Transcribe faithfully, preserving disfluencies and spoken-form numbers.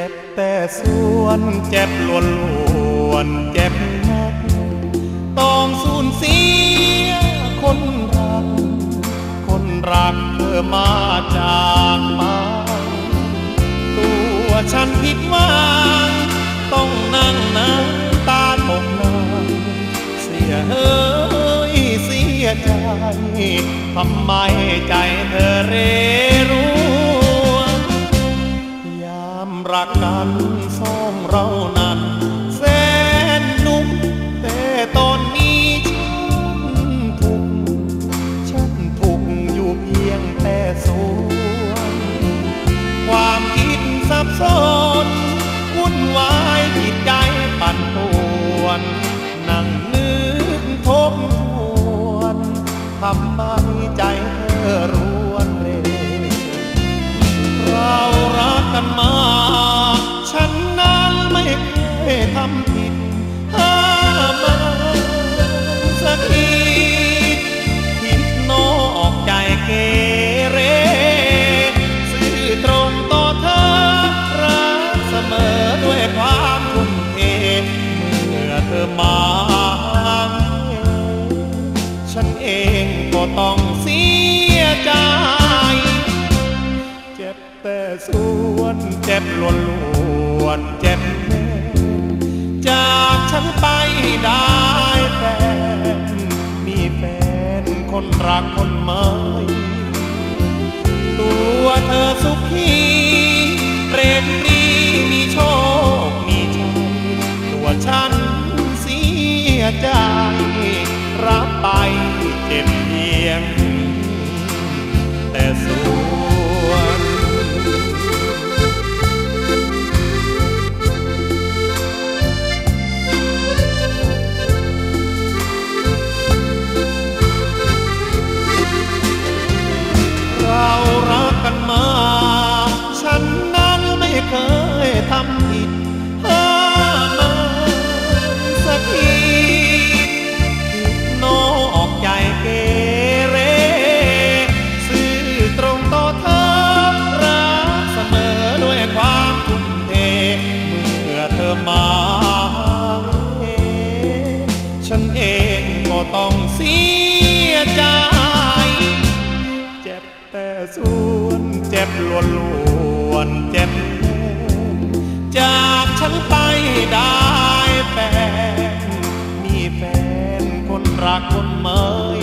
บแต่ส่วนเจ็บล้วนล้วนเจ็บนักต้องสูญเสียคนรักคนรักเธอมาจากไปตัวฉันผิดหวังต้องนั่งน้ำตาตกในเสียเฮ้ยเสียใจทำไมใจเธอเรรู้ยามรักกันสองเรานั้นแสนนุ่มแต่ตอนนี้ฉันทุกข์ฉันทุกข์อยู่เพียงแต่ส่วนความคิดสับสนวุ่นวายจิตใจปั่นป่วนนั่งนึกทบทวนทำไมใจเธอรวนเรเรารักกันมาฉันนั้นไม่เคยทำผิดห้ามมาสักทีผิดนอกใจเกเรซื่อตรงต่อเธอรักเสมอด้วยความทุ่มเทเมื่อเธอมาฉันเองก็ต้องเสียใจเจ็บแต่ส่วนเจ็บล้วนล้วนเจ็บแน่จากฉันไปได้แฟนมีแฟนคนรักคนใหม่ตัวเธอสุขีเรียนดีมีโชคมีชัยตัวฉันเสียใจรับไปเจ็บเพียงแต่ส่วนเรารักกันมาฉันนั้นไม่เคยทำผิดห้ามมาสักทีนอกใจเกเรซื่อตรงต่อเธอรักเสมอด้วยความทุ่มเทเมื่อเธอมาฉันเองก็ต้องเสียใจเจ็บแต่ส่วนเจ็บล้วนล้วนเจ็บแน่จากฉันไปได้แฟนมีแฟนคนรักคนใหม่